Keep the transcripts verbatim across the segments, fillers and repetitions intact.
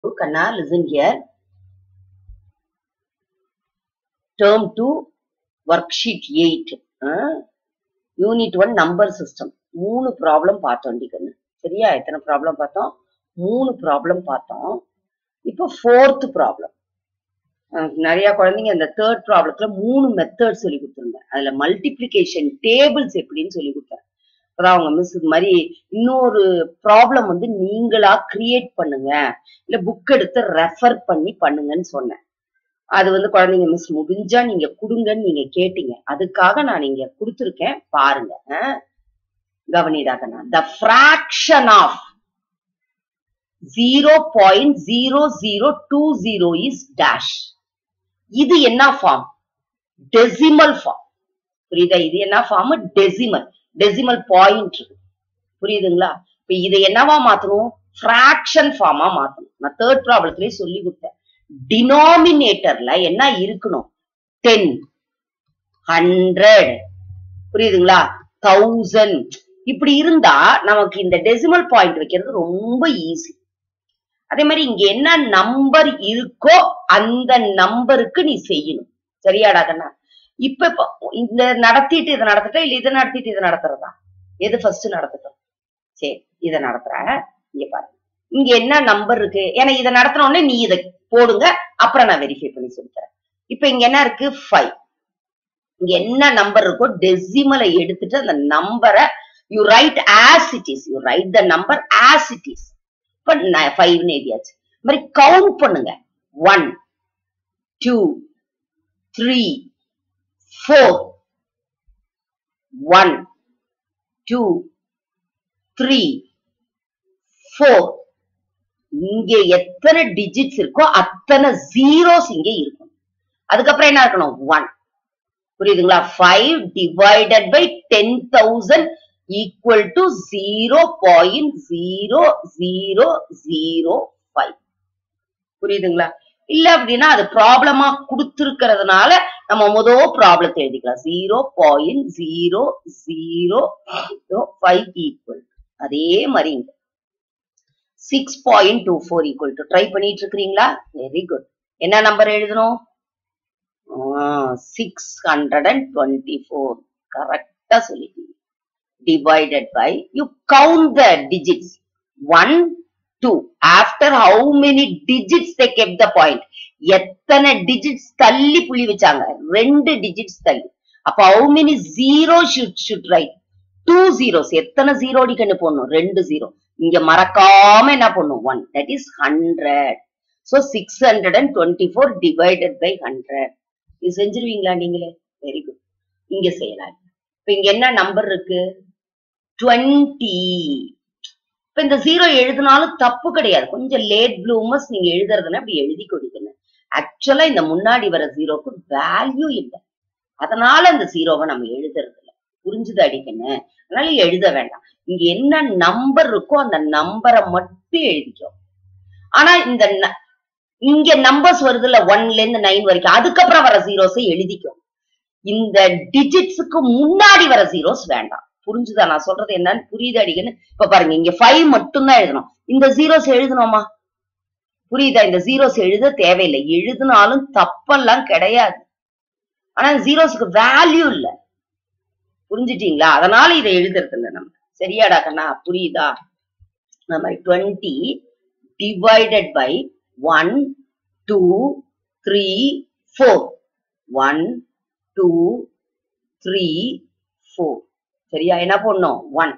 Kanna, listen here. Term two, worksheet eight. Uh, unit one, number system. மூணு problem பார்த்தோம் கண்ணு. சரியா? எத்தனை ப்ராப்ளம் பார்த்தோம்? மூணு ப்ராப்ளம் பார்த்தோம். இப்போ ஃபோர்த் ப்ராப்ளம். நிறைய குழந்தைங்க அந்த தேர்ட் ப்ராப்ளத்துல மூணு மெத்தட் சொல்லி கொடுத்துருந்தேன். அதுல மல்டிப்ளிகேஷன் டேபிள்ஸ் எப்படின்னு சொல்லி கொடுத்தேன். அப்புறம் அவங்க மிஸ் இது மாதிரி இன்னொரு ப்ராப்ளம் வந்து நீங்களா கிரியேட் பண்ணுங்க, இல்ல புக் எடுத்து ரெஃபர் பண்ணி பண்ணுங்கன்னு சொன்னேன். அது வந்து குழந்தைங்க மிஸ் முடிஞ்சா நீங்க கொடுங்கன்னு நீங்க கேட்டீங்க. அதுக்காக நான் இங்க கொடுத்துருக்கேன், பாருங்க. கவனிடாக்கண்ணா. The fraction of zero point zero zero two zero is dash. இது என்ன ஃபார்ம்? Decimal form. புரியுதா? இது என்ன ஃபார்ம்? டெசிமல். Decimal point. புரியுதுங்களா? இப்ப இதை என்னவா மாத்தணும்? ஃபிராக்ஷன் ஃபார்மா மாத்தணும். நான் தேர்ட் ப்ராப்ளத்திலேயே சொல்லி கொடுத்தேன். டினாமினேட்டர்ல என்ன இருக்கணும்? டென், ஹண்ட்ரட், புரியுதுங்களா? தௌசண்ட் இப்படி இருந்தா நமக்கு இந்த டெசிமல் பாயிண்ட் வைக்கிறது ரொம்ப ஈஸி. அதே மாதிரி இங்க என்ன நம்பர் இருக்கோ அந்த நம்பருக்கு நீ செய்யணும். சரியாடா கண்ணா? இப்ப இந்த நடத்திட்டு இதை நடத்திட்டா இல்ல இதை நடத்திட்டு இதை நடத்துறதா? எது ஃபர்ஸ்ட் நடத்தட்டும்? சரி, இதை நடத்துற. இங்க பாருங்க, இங்க என்ன நம்பர் இருக்கு? ஏன்னா இதை நடத்தின உடனே நீ இதை போடுங்க, அப்புறம் நான் வெரிஃபை பண்ணி சொல்லித்தரேன். இப்ப இங்க என்ன இருக்கு? ஃபைவ். இங்க என்ன நம்பர் இருக்கோ டெசிமலை எடுத்துட்டு அந்த நம்பரை you write as it is. You write the number as it is. இப்ப ஃபைவ்னு எழுதியாச்சு. இந்த மாதிரி கவுண்ட் பண்ணுங்க. One, two, three, four. One, two, three, four. இங்க எத்தனை டிஜிட்ஸ் இருக்கோ அத்தனை ஜீரோஸ் இங்க இருக்கும். அதுக்கப்புறம் என்ன இருக்கணும்? ஒன். புரியுதுங்களா? Five divided by ten thousand equal to zero point zero zero zero five. புரியுதுங்களா? இல்ல அப்படின்னா அது ப்ராப்ளமா கொடுத்திருக்கிறதுனால நம்ம முதல் ப்ராப்ளத்தை எழுதிக்கலாம். Zero point zero zero five equal. அதே மாதிரி இங்க six point two four equal to. Try பண்ணிட்டு இருக்கிறீங்களா? Very good. என்ன நம்பர் எழுதணும்? Six hundred and twenty four. கரெக்டா சொல்லிட்டீங்க. Divided by, you count the digits. One, two. After how many digits they kept the point? எத்தனை digits தள்ளி புள்ளி வச்சாங்க? ரெண்டு digits தள்ளி. அப்ப how many zeros should should write? Two zeros. எத்தனை zero அடிக்கன்னு போடணும்? ரெண்டு zero. இங்க மறக்காம என்ன பண்ணும்? one. That is hundred. So six hundred twenty-four divided by hundred. இது செஞ்சிருவீங்களா நீங்களே? Very good. இங்க செய்யலாம். இப்ப இங்க என்ன நம்பர் இருக்கு? டுவெண்ட்டி. இப்ப இந்த ஜீரோ எழுதினாலும் தப்பு கிடையாது. கொஞ்சம் லேட் ப்ளூமர்ஸ் நீங்க எழுதுறதுன்னா அப்படி எழுதி கொடுக்கணும். ஆக்சுவலா இந்த முன்னாடி வர ஜீரோக்கு வேல்யூ இல்லை, அதனால இந்த ஜீரோவை நம்ம எழுதுறது இல்லை. புரிஞ்சுது அடிக்கணும்? அதனால எழுத வேண்டாம். இங்க என்ன நம்பர் இருக்கோ அந்த நம்பரை மட்டும் எழுதிக்கும். ஆனா இந்த இங்க நம்பர்ஸ் வருது இல்ல, ஒன்ல இருந்து நைன் வரைக்கும், அதுக்கப்புறம் வர ஜீரோஸை எழுதிக்கும். இந்த டிஜிட்ஸுக்கு முன்னாடி வர ஜீரோஸ் வேண்டாம். புரிஞ்சுதா நான் சொல்றது என்னன்னு? புரியுது அடிக்கன்னு? இப்ப பாருங்க, இங்க ஃபைவ் மட்டும் தான் எழுதணும். இந்த ஜீரோஸ் எழுதணுமா? புரியுதா? இந்த ஜீரோஸ் எழுத தேவையில்லை. எழுதினாலும் தப்பெல்லாம் கிடையாது. ஆனா ஜீரோஸ்க்கு வேல்யூ இல்ல. புரிஞ்சுட்டீங்களா? அதனால இதை எழுதுறது இல்லை நம்ம. சரியாடா கண்ணா? புரியுதா? நம்ம twenty divided by one, two, three, four. One, two, three, four. சரியா? என்ன பண்ணும்? ஒன்.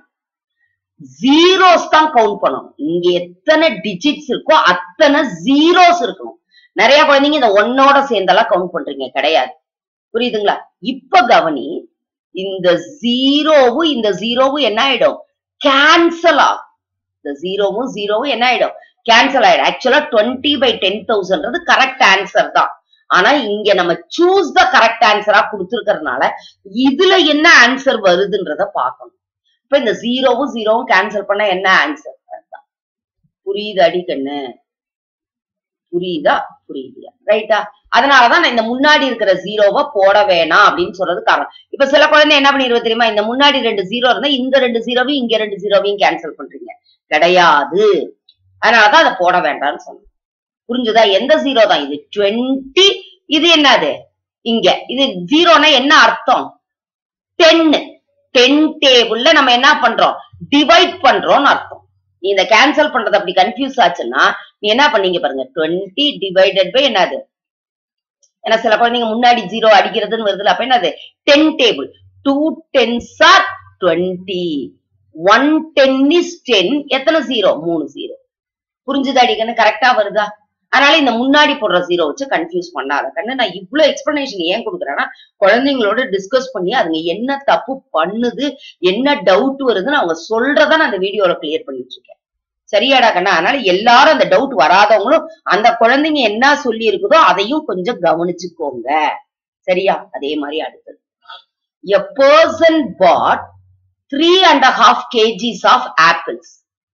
ஜீரோஸ் தான் கவுண்ட் பண்ணணும். இங்க எத்தனை டிஜிட்ஸ் இருக்கோ அத்தனை ஜீரோஸ் இருக்கணும். நிறைய குழந்தைங்க இந்த ஒன்னோட சேர்ந்தெல்லாம் கவுண்ட் பண்றீங்க, கிடையாது. புரியுதுங்களா? இப்ப கவனி, இந்த ஜீரோவும் இந்த ஜீரோவும் என்ன ஆயிடும்? கேன்சல் ஆகும். இந்த ஜீரோவும் ஜீரோவும் என்ன ஆயிடும்? கேன்சல் ஆயிடும். ஆக்சுவலா twenty by ten thousand correct answer தான். ஆனா இங்க நம்ம சூஸ் த கரெக்ட் ஆன்சரா கொடுத்துருக்கிறதுனால இதுல என்ன ஆன்சர் வருதுன்றத பார்க்கணும். இப்ப இந்த ஜீரோவும் ஜீரோவும் கேன்சல் பண்ண என்ன ஆன்சர்? புரியுது அடிக்கண்ணு? புரியுதா? புரியுதா? ரைட்டா? அதனாலதான் நான் இந்த முன்னாடி இருக்கிற ஜீரோவை போட வேணாம் அப்படின்னு சொல்றது காரணம். இப்ப சில குழந்தை என்ன பண்ணிடுவது தெரியுமா? இந்த முன்னாடி ரெண்டு ஜீரோ இருந்தா இந்த ரெண்டு ஜீரோவையும் இங்க ரெண்டு ஜீரோவையும் கேன்சல் பண்றீங்க. கிடையாது. அதனாலதான் அதை போட வேண்டாம்னு சொன்னேன். புரிஞ்சுதா? எந்த ஜீரோ தான் இது? டுவெண்ட்டி. இது என்னது இங்க? இது ஜீரோனா என்ன அர்த்தம்? டென். டென் டேபிள்ல நம்ம என்ன பண்றோம்? டிவைட் பண்றோம்னு அர்த்தம். நீ இந்த கேன்சல் பண்றது அப்படி கன்ஃபியூஸ் ஆச்சுன்னா நீ என்ன பண்ணீங்க பாருங்க. டுவெண்ட்டி டிவைடட் பை என்னது? ஏன்னா சில குழந்தைங்க முன்னாடி ஜீரோ அடிக்கிறதுன்னு வருதுல, அப்ப என்னது? Ten table. Two tens are twenty. One ten is ten. எத்தனை ஜீரோ? மூணு ஜீரோ. புரிஞ்சுதா அடிக்கன்னு? கரெக்டா வருதா? அதனால இந்த முன்னாடி போடுற ஜீரோ வச்சு கன்ஃபியூஸ் பண்ணாத கண்ணு. நான் இவ்வளவு எக்ஸ்பிளனேஷன் ஏன் கொடுக்குறேன்னா, குழந்தைங்களோட டிஸ்கஸ் பண்ணி அதுங்க என்ன தப்பு பண்ணுது, என்ன டவுட் வருதுன்னு அவங்க சொல்றத நான் அந்த வீடியோல கிளியர் பண்ணிட்டு இருக்கேன். சரியாடா கண்ணா? அதனால எல்லாரும் அந்த டவுட் வராதவங்களும் அந்த குழந்தைங்க என்ன சொல்லி இருக்குதோ அதையும் கொஞ்சம் கவனிச்சுக்கோங்க. சரியா? அதே மாதிரி அடுத்தது, a person bought three and a half kgs of apples,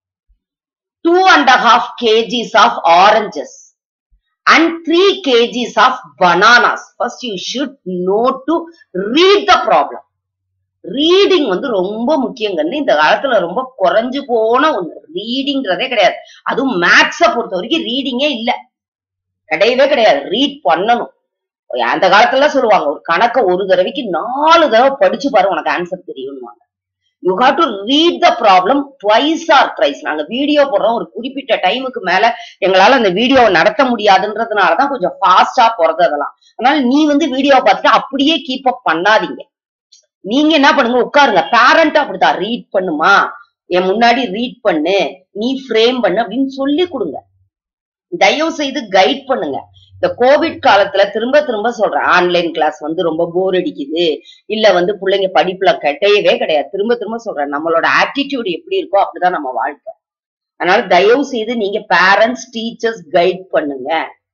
two and a half kgs of oranges, and three kgs of bananas. First you should know to read the problem. Reading வந்து ரொம்ப முக்கியங்கன்னு இந்த காலத்துல ரொம்ப குறைஞ்சு போன ஒண்ணு. ரீடிங்கிறதே கிடையாது. அதுவும் மேத்ஸ பொறுத்த வரைக்கும் ரீடிங்கே இல்ல, கிடையவே கிடையாது. ரீட் பண்ணணும். அந்த காலத்துல சொல்லுவாங்க, ஒரு கணக்க ஒரு தடவைக்கு நாலு தடவை படிச்சு பாரு உனக்கு ஆன்சர் தெரியும்னுவாங்க. You have to read the problem twice or thrice. நாங்க வீடியோ போடுறோம், ஒரு குறிப்பிட்ட டைமுக்கு மேல எங்களால அந்த வீடியோவை நடத்த முடியாதுன்றதுனாலதான் கொஞ்சம் ஃபாஸ்டா போறது அதெல்லாம். அதனால நீ வந்து வீடியோ பார்த்துட்டு அப்படியே கீப் அப் பண்ணாதீங்க. நீங்க என்ன பண்ணுங்க, உட்காருங்க. பேரண்டா அப்படிதான், ரீட் பண்ணுமா, என் முன்னாடி ரீட் பண்ணு, நீ ஃப்ரேம் பண்ணு அப்படின்னு சொல்லி கொடுங்க. தயவு செய்து கைட் பண்ணுங்க. இந்த கோவிட் காலத்துல திரும்ப திரும்ப சொல்றேன், ஆன்லைன் கிளாஸ் வந்து ரொம்ப போர் அடிக்குது, இல்ல வந்து பிள்ளைங்க படிப்புல கிடையவே கிடையாது. திரும்ப திரும்ப சொல்றேன், நம்மளோட ஆட்டிடியூட் எப்படி இருக்கோ அப்படிதான் நம்ம வாழ்க்கை. அதனால தயவு செய்து நீங்க பேரண்ட்ஸ், டீச்சர்ஸ் கைட் பண்ணுங்க.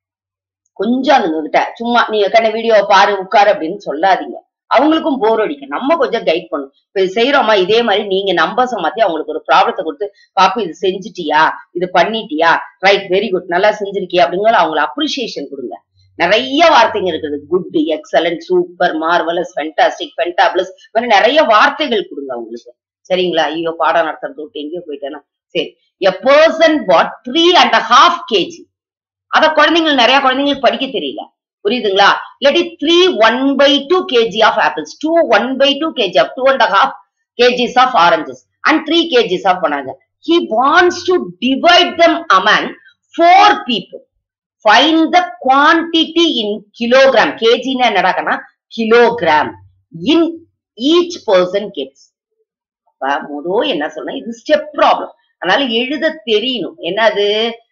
கொஞ்சம் அதுங்க கிட்ட சும்மா நீங்க கண்ண வீடியோ பாரு உட்காரு அப்படின்னு சொல்லாதீங்க. அவங்களுக்கும் போர் அடிக்கும். நம்ம கொஞ்சம் கைட் பண்ணும். இப்ப இது செய்யறோமா, இதே மாதிரி நீங்க நம்பர்ஸ் மாத்தி அவங்களுக்கு ஒரு ப்ராப்ளத்தை கொடுத்து, பாப்பு இது செஞ்சுட்டியா, இது பண்ணிட்டியா, ரைட், வெரி குட், நல்லா செஞ்சிருக்கியா அப்படிங்கிற அவங்களை அப்ரிசியேஷன் கொடுங்க. நிறைய வார்த்தைங்க இருக்குது. Good, excellent, super, marvellous, fantastic, fantabulous, மாதிரி நிறைய வார்த்தைகள் கொடுங்க அவங்களுக்கு. சரிங்களா? ஐயோ பாடம் நடத்துறது விட்டு எங்கேயோ போயிட்டேன்னா சரி. A person bought three and half KG. அத குழந்தைங்களுக்கு நிறைய குழந்தைங்களுக்கு படிக்க தெரியல. புரியுதுங்களா? இல்லாட்டி three one by two KG of apples, two one by two KG of two and half KGs of oranges and three KGs of banana. He wants to divide them among four people. Find the quantity in kilogram. Kg னா என்னடாக்கனா kilogram. In each person gets. அப்ப முதோ என்ன சொன்னா, இது step problem. அதனால எழுத தெரியணும். என்னது?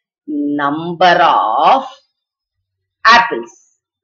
Number of apples,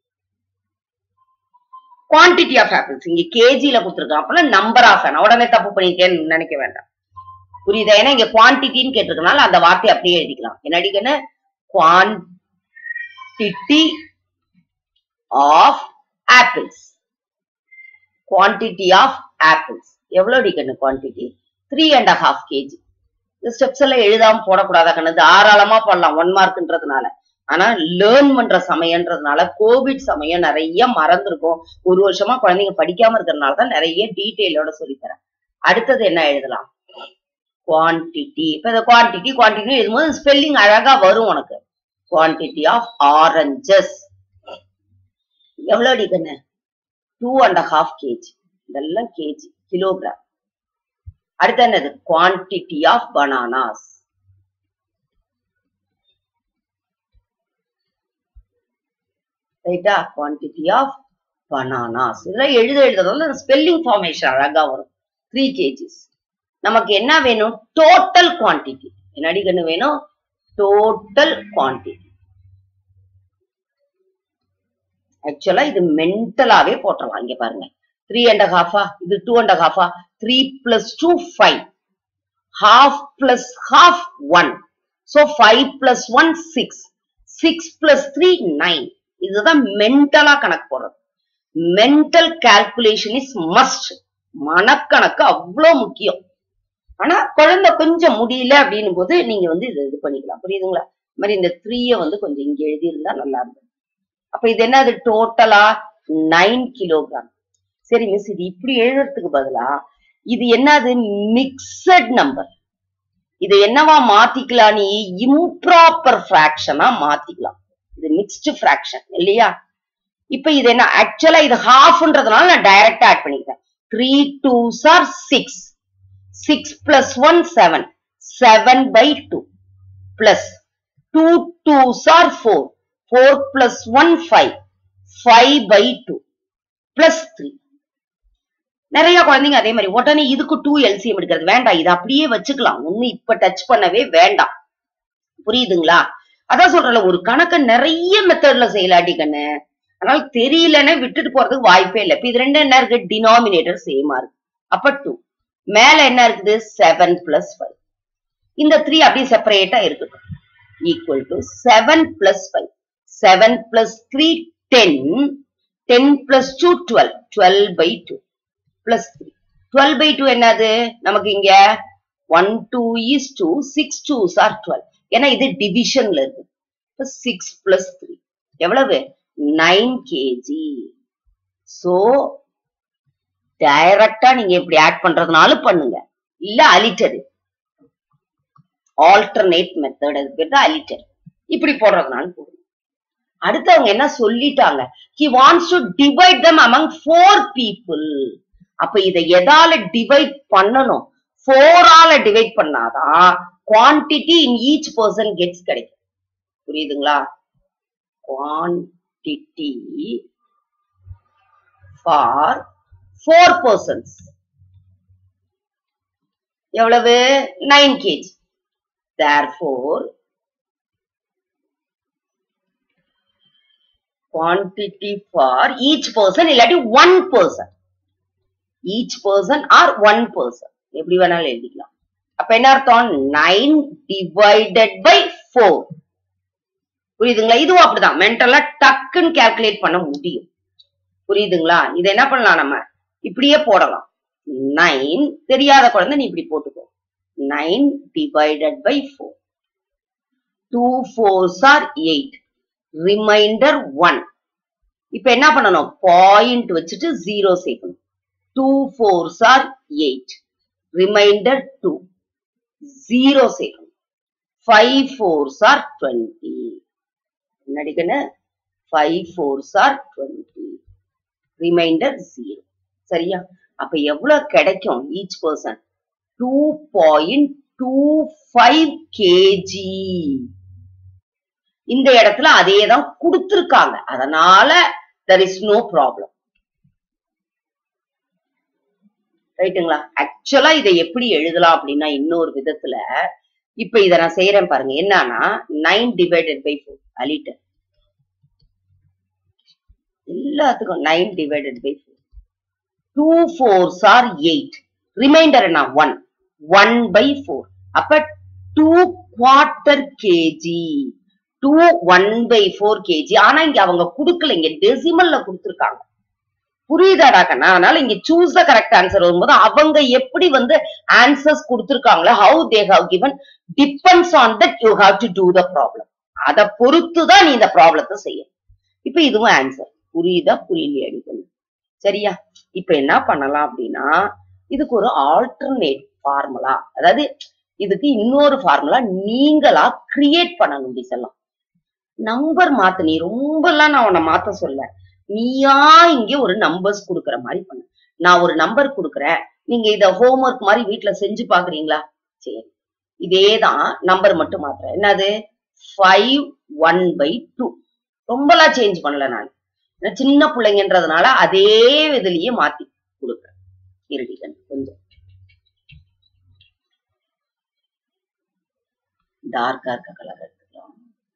quantity of apples. இங்க கேஜில கொடுத்துருக்கான், அப்ப நம்பர் ஆஃப். உடனே தப்பு பண்ணிட்டேன்னு நினைக்க வேண்டாம். புரியுதா? ஏன்னா இங்க குவான்டிட்டின்னு கேட்டிருக்கனால அந்த வார்த்தையை அப்படியே எழுதிக்கலாம். என்னடிக்கன்னு quantity of apples, quantity of apples எவ்வளவு அடிக்கன்னு? Quantity three and half KG. இந்த ஸ்டெப்ஸ் எல்லாம் எழுதாம போடக்கூடாதா கண்ணு? தாராளமா போடலாம், ஒன் மார்க்ன்றதுனால. ஆனா லேர்ன் பண்ற சமயம்ன்றதுனால, கோவிட் சமயம் நிறைய மறந்துருக்கும். ஒரு வருஷமா குழந்தைங்க படிக்காம இருக்கிறதுனாலதான் நிறைய டீட்டெயிலோட சொல்லித்தரேன். அடுத்தது என்ன எழுதலாம்? குவான்டிட்டி. இப்ப இந்த குவான்டிட்டி குவான்டிட்டி எழுதும்போது ஸ்பெல்லிங் அழகா வரும் உனக்கு. குவான்டிட்டி ஆஃப் ஆரஞ்சஸ் எவ்வளவு அடிக்கண்ணு? Two and half KG. இதெல்லாம் கேஜி, கிலோகிராம். அடுத்து என்னது? Quantity of bananas. ரைட்டா? Quantity of bananas. இதெல்லாம் எழுத எழுதுறதுல ஸ்பெல்லிங் ஃபார்மேஷன் அழகா வரும். Three KGs. நமக்கு என்ன வேணும்? Total quantity. என்னடி கண்ணு வேணும்? Total quantity. ஆக்சுவலா இது மென்டலாவே போட்டுடலாம். இங்க பாருங்க, த்ரீ அண்ட் ஹாஃபா, இது டூ அண்ட் ஹாஃபா, three plus two five, half plus half one, so five plus one six, six plus three nine. இதுதான் மென்டலா கணக்கு போடுறது. Mental calculation is must. மனக்கணக்கு அவ்வளவு முக்கியம். ஆனா குழந்தை கொஞ்சம் முடியல அப்படின்னும் போது நீங்க வந்து இது இது பண்ணிக்கலாம். புரியுதுங்களா? இந்த மாதிரி இந்த த்ரீய வந்து கொஞ்சம் இங்க எழுதி இருந்தா நல்லா இருந்தது. அப்ப இது என்னது? டோட்டலா நைன் கிலோகிராம். சரி மிஸ், இது இப்படி எழுதுறதுக்கு பதிலா இது என்னது? Mixed number. இது என்னவா மாத்திக்கலாம், நீ இம்ப்ராப்பர் ஃபிராக்ஷனா மாத்திக்கலாம். இது மிக்ஸ்டு ஃபிராக்ஷன் இல்லையா? இப்ப இது என்ன, ஆக்சுவலா இது ஹாஃப்ன்றதுனால நான் டைரக்டா ஆட் பண்ணிக்கிறேன். Three twos are six, six plus one seven, seven by two plus two twos are four, four plus one five, five by two plus three. நிறைய குழந்தைங்க அதே மாதிரி உடனே இதுக்கு டூ எல்சிஎம் எடுக்கிறது வேண்டாம், இது அப்படியே வச்சுக்கலாம், ஒன்னும் இப்ப டச் பண்ணவே வேண்டாம். புரியுதுங்களா? அதான் சொல்றல, ஒரு கணக்க நிறைய மெத்தட்ல செய்யலாட்டி கண்ணு, அதனால தெரியலன்னு விட்டுட்டு போறதுக்கு வாய்ப்பே இல்லை. இப்ப இது ரெண்டு என்ன இருக்கு, டினாமினேட்டர் சேமா இருக்கு. அப்ப டூ மேல என்ன இருக்குது, செவன் பிளஸ் ஃபைவ். இந்த த்ரீ அப்படியே செப்பரேட்டா இருக்கட்டும். Equal to seven plus five, seven plus three ten, ten plus two twelve, twelve by two plus three. Twelve by two என்னது நமக்கு இங்க one two is two, six twos are twelve. ஏன்னா இது டிவிஷன்ல இருக்கு. சிக்ஸ் பிளஸ் த்ரீ எவ்வளவு, nine KG. So டைரக்டா நீங்க இப்படி ஆட் பண்றதுனாலும் பண்ணுங்க, இல்ல அலிட்டர், ஆல்டர்னேட் மெத்தட், அது பேர் தான் அலிட்டர். இப்படி போடுறதுனாலும் போடுங்க. அடுத்து அவங்க என்ன சொல்லிட்டாங்க, he wants to divide them among four people. அப்ப இதை எதால டிவைட் பண்ணணும், four ஆல டிவைட் பண்ணாதான் quantity in each person gets கிடைக்கும். புரியுதுங்களா? quantity for four persons எவ்வளவு, nine KG. therefore quantity for each person இல்லாட்டி one person, each person or one person எப்படி வேணாலும் எழுதிக்கலாம். அப்ப என்ன அர்த்தம், nine divided by four. புரியுதுங்களா? இதுவும் அப்படிதான், மென்டலா டக்குன்னு கால்குலேட் பண்ண முடியும். புரியுதுங்களா? இதை என்ன பண்ணலாம், நம்ம இப்படியே போடலாம். நைன் தெரியாத குழந்தை நீ இப்படி போட்டுக்கோ, nine divided by four, two fours are eight, remainder one. இப்ப என்ன பண்ணணும், பாயிண்ட் வச்சுட்டு ஜீரோ சேர்க்கணும். two fours are eight, remainder two, zero சேர்க்கணும். five fours are twenty, என்னடிக்கணும், five fours are twenty, remainder zero. சரியா? அப்ப எவ்வளவு கிடைக்கும் each person, two point two five KG. இந்த இடத்துல அதே தான் கொடுத்திருக்காங்க, அதனால there is no problem. ரைட்டுங்களா? ஆக்சுவலா இதை எப்படி எழுதலாம் அப்படின்னா இன்னொரு விதத்துல, இப்ப இதை நான் செய்யறேன் பாருங்க. என்னன்னா நைன் டிவைடட் பை ஃபோர், அலிட்டர் எல்லாத்துக்கும் nine divided by four, two fours are eight, remainder என்ன ஒன், ஒன் பை ஃபோர். அப்ப two quarter KG, two one by four KG. ஆனா இங்க அவங்க கொடுக்கல, இங்க டெசிமல்ல கொடுத்திருக்காங்க. புரியுதாடா கண்ணா? அதனால இங்க சூஸ் த கரெக்ட் ஆன்சர் வரும்போது அவங்க எப்படி வந்து ஆன்சர்ஸ் கொடுத்திருக்காங்களோ, how they have given depends on that you have to do the problem. அதை பொறுத்துதான் நீ இந்த ப்ராப்ளத்தை செய்யணும். இப்ப இதுவும் ஆன்சர். புரியுதா புரியலையா அடிக்கணும்? சரியா? இப்ப என்ன பண்ணலாம் அப்படின்னா, இதுக்கு ஒரு ஆல்டர்னேட் ஃபார்முலா, அதாவது இதுக்கு இன்னொரு ஃபார்முலா நீங்களா கிரியேட் பண்ணணும். இப்படி சொல்லலாம், நம்பர் மாத்து, நீ ரொம்ப எல்லாம் நான் உன்னை மாத்த சொல்ல, நீயா இங்க ஒரு நம்பர்ஸ் கொடுக்கற மாதிரி பண்ணு. நான் ஒரு நம்பர் கொடுக்குறேன், நீங்க இத ஹோம்ஒர்க் மாதிரி வீட்டுல செஞ்சு பாக்குறீங்களா? சரி, இதேதான் நம்பர் மட்டும் மாத்துறேன். என்னது, ஃபைவ் ஒன் பை டூ. ரொம்பலாம் சேஞ்ச் பண்ணல, நான் சின்ன பிள்ளைங்கன்றதுனால அதே இதுலயே மாத்தி கொடுக்குறேன். இருடிக்கன் கொஞ்சம் டார்க்கா இருக்க கலர் எடுத்துக்கலாம்.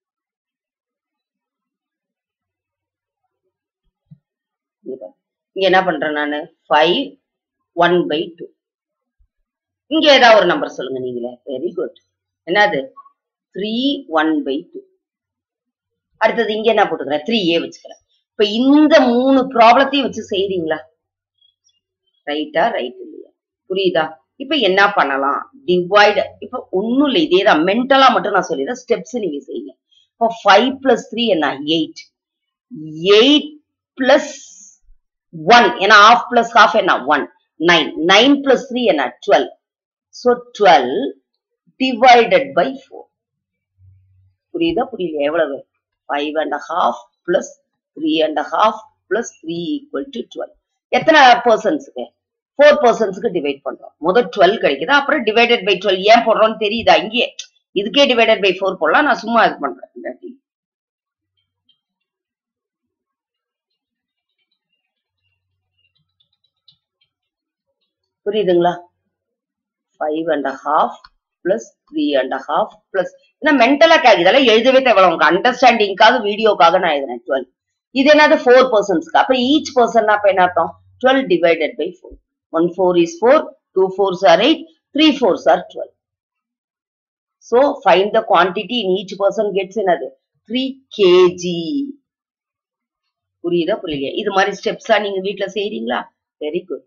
இங்க என்ன பண்றேன் நானு, ஃபைவ் ஒன் பை டூ. இங்க ஏதாவது ஒரு நம்பர் சொல்லுங்க நீங்களே. Very good. என்னது, த்ரீ ஒன் பை டூ. அடுத்தது இங்க என்ன போட்டுக்கிறேன், த்ரீ ஏ வச்சுக்கிறேன். இப்ப இந்த மூணு ப்ராப்ளத்தையும் வச்சு செய்றீங்களா? ரைட்டா? ரைட் இல்லையா? புரியுதா? இப்ப என்ன பண்ணலாம், டிவைட். இப்ப ஒண்ணும் இல்லை, இதேதான் மென்டலா மட்டும் நான் சொல்லிடுறேன், ஸ்டெப்ஸ் நீங்க செய்யுங்க. இப்போ ஃபைவ் பிளஸ் த்ரீ என்ன, எயிட். எயிட் பிளஸ் ஒன், ஏன்னா half plus half என்ன, one. Nine. Nine plus three என்ன, twelve. So twelve divided by four. புரியுதா புரியல எவ்வளவு? five and a half plus three and a half plus three equal to twelve. எத்தனை பர்சன்ஸ்க்கு? four பர்சன்ஸ்க்கு divide பண்றோம். முதல் twelve கிடைக்குதா, அப்புறம் டிவைடட் பை twelve ஏன் போடுறோம்னு தெரியுதா? இங்கே இதுக்கே டிவைடட் பை four போடலாம். நான் சும்மா இது பண்றேன். புரியுதுங்களா? five and a half plus three and a half plus என்ன மென்டலா கேக்குது, இதெல்லாம் எழுதவே தேவை உங்க அண்டர்ஸ்டாண்டிங்காக வீடியோக்காக நான் எழுதுறேன். twelve இது என்னது four பர்சன்ஸ்க்கு. அப்ப ஈச் பர்சன் அப்ப என்ன அர்த்தம்? twelve divided by four. one four is four, two fours are eight, three fours are twelve. So find the quantity in each person gets என்னது? three kilograms. புரியுதா புரியலையா? இது மாதிரி ஸ்டெப்ஸா நீங்க வீட்ல செய்றீங்களா? Very good.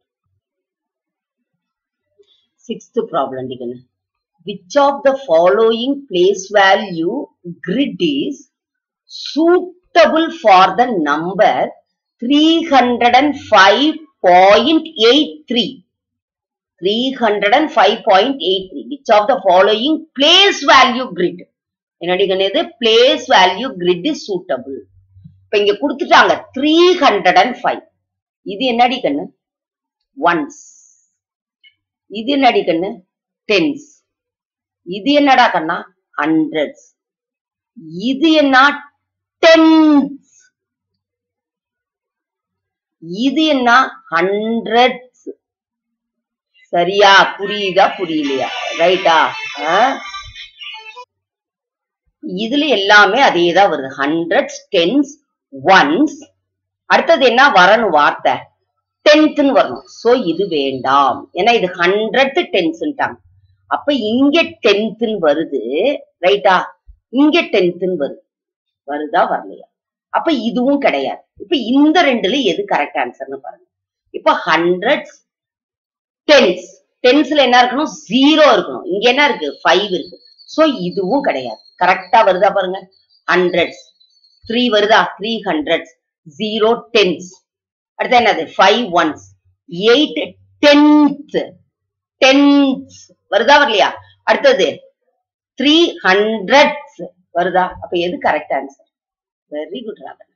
Sixth problem. Which of the following place value grid is suitable for the number three hundred five point eight three? three hundred five point eight three. Which of the following place value grid? என்னடிகனது place value grid is suitable. இப்ப இங்க கொடுத்துட்டாங்க three hundred five. இது என்னடிகனு? ones. இது என்னடி கண்ணு? tens. இது என்னடா கண்ணா? hundreds. இது என்ன? tens. இது என்ன? hundreds. சரியா? புரியுதா புரியலையா? ரைட்டா? இதுல எல்லாமே அதேதான் வருது. hundreds, tens, ones. அடுத்தது என்ன வரணும் வார்த்தை? tenth வரணும். சோ இது வேண்டாம். ஏன்னா இது hundredth tenth அப்ப இங்க tenth வருது. ரைட்டா? இங்க tenth வருது. வருதா வரலையா? அப்ப இதுவும் கிடையாது. இப்ப இந்த ரெண்டுல எது கரெக்ட் ஆன்சர்னு பாருங்க. இப்ப hundreds, tens. tensல என்ன இருக்கணும்? zero இருக்கணும். இங்க என்ன இருக்கு? five இருக்கு. சோ இதுவும் கிடையாது. கரெக்டா வருதா பாருங்க. hundreds. three வருதா? three hundreds. zero tens. அடுத்து என்னது? five ones. eight tenth. tenth. வருதா வரலையா? அடுத்தது three hundreds. வருதா? அப்ப எது correct answer? Very good Ragan.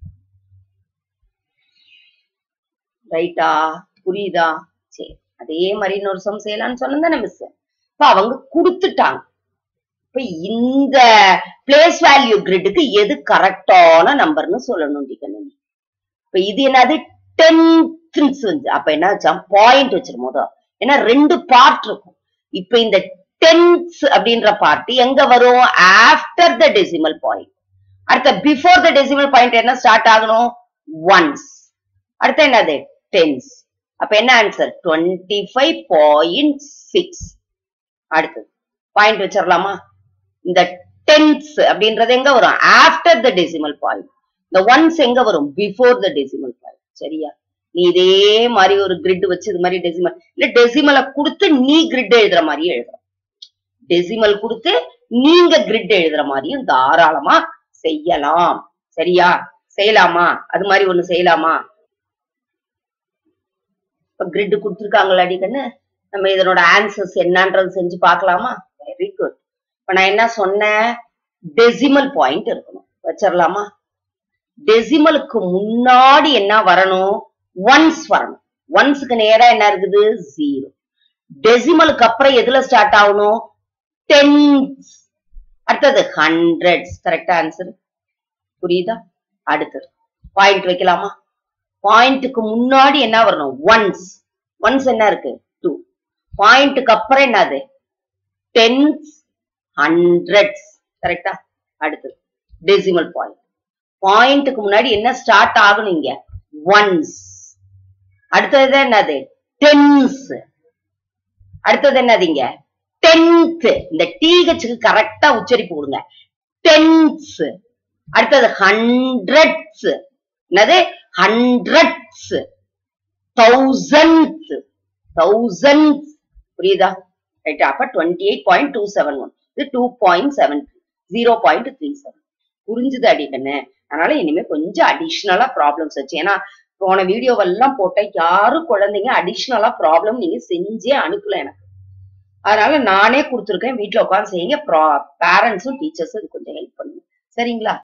ரைட்டா? புரியுதா? சரி, அதே மாதிரி இன்னொரு சம் செய்யலாம்னு சொன்னதானே மிஸ். இப்ப அவங்க கொடுத்துட்டாங்க. இப்ப இந்த பிளேஸ் வேல்யூ கிரிட்டுக்கு எது கரெக்டான நம்பர்னு சொல்லணும். இப்ப இது என்னது? tenth. அப்ப என்ன வச்சா? பாயிண்ட் வச்சிரும் போது. ஏன்னா ரெண்டு பார்ட் இருக்கும். இப்ப இந்த tenth அப்படின்ற பார்ட் எங்க வரும்? After the decimal point. அடுத்த பிஃபோர் த டெசிமல் பாயிண்ட் என்ன ஸ்டார்ட் ஆகணும்? ஒன்ஸ். அடுத்த என்னது? tens. அப்ப என்ன ஆன்சர்? twenty-five point six. அடுத்தது பாயிண்ட் வச்சிடலாமா? இந்த tenth அப்படின்றது எங்க வரும்? After the decimal point. இந்த ஒன்ஸ் எங்க வரும்? Before the decimal point. சரியா? நீ இதே மாதிரி ஒரு கிரிட் வச்சு இது மாதிரி டெசிமல் இல்ல டெசிமலை கொடுத்து நீ கிரிட் எழுதுற மாதிரி எழுதுற. டெசிமல் கொடுத்து நீங்க கிரிட் எழுதுற மாதிரியும் தாராளமா செய்யலாம். சரியா? செய்யலாமா? அது மாதிரி ஒண்ணு செய்யலாமா? இப்ப கிரிட் கொடுத்துருக்காங்களா அடிக்கன்னு? நம்ம இதனோட ஆன்சர்ஸ் என்னன்றது செஞ்சு பார்க்கலாமா? Very good. இப்ப நான் என்ன சொன்னேன்? டெசிமல் பாயிண்ட் இருக்கணும். வச்சிடலாமா? டெசிமலுக்கு முன்னாடி என்ன வரணும்? ஒன்ஸ் வரணும். ஒன்ஸுக்கு நேரா என்ன இருக்குது? ஜீரோ. டெசிமலுக்கு அப்புறம் எதுல ஸ்டார்ட் ஆகணும்? டென்ஸ். அடுத்தது ஹண்ட்ரட்ஸ். கரெக்டா ஆன்சர்? புரியுதா? அடுத்தது பாயிண்ட் வைக்கலாமா? பாயிண்ட்டுக்கு முன்னாடி என்ன வரணும்? ஒன்ஸ். ஒன்ஸ் என்ன இருக்கு? டூ. பாயிண்ட்டுக்கு அப்புறம் என்னது? Tens, hundreds. கரெக்டா? அடுத்தது டெசிமல் பாயிண்ட். பாயிண்ட்டுக்கு முன்னாடி என்ன ஸ்டார்ட் ஆகணும்? இங்க ஒன்ஸ். அடுத்தது என்னது? டென்ஸ். அடுத்தது என்னது? இங்க டென்த். இந்த டிஹெச்சுக்கு கரெக்டா உச்சரிப்பு கொடுங்க. டென்ஸ். அடுத்தது ஹண்ட்ரட்ஸ். என்னது? ஹண்ட்ரட்ஸ். தௌசண்ட். தௌசண்ட். புரியுதா? ரைட். அப்ப twenty eight point two seven one இது two point seven zero point three seven. புரிஞ்சுது அடிக்கண்ணு? அதனால இனிமே கொஞ்சம் அடிஷ்னலா ப்ராப்ளம்ஸ் வச்சு, ஏன்னா போன வீடியோவெல்லாம் போட்ட யாரும் குழந்தைங்க அடிஷ்னலா ப்ராப்ளம் நீங்க செஞ்சே அனுப்பல எனக்கு. அதனால நானே கொடுத்துருக்கேன். வீட்டுல உட்கார்ந்து செய்யுங்க. பேரண்ட்ஸும் டீச்சர்ஸும் இது கொஞ்சம் ஹெல்ப் பண்ணுங்க. சரிங்களா?